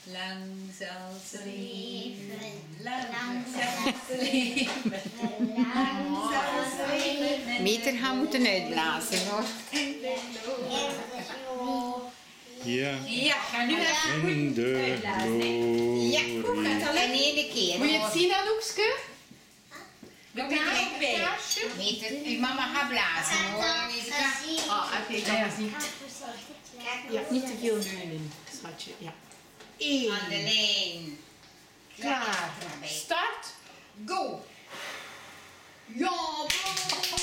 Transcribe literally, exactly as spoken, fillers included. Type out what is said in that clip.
Lang zal ze leven, lang zal ze leven, lang zal ze leven. Meter gaan moeten uitblazen hoor. Ja, Ja, ga nu even in de glorie. Ja, goed, gaat al in één keer. Moet je het zien, Anoukske? We kijken bij. Meter, uw mama gaat blazen hoor. Ah, oké, ik kan het zien. Ja, niet te veel neunen, schatje. Ja. Eén. Aan de lijn. Klaar. Start. Go! Ja,